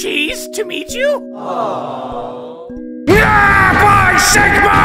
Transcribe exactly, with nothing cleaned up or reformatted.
cheese to meet you? Aww. Yeah, by SIGMAR!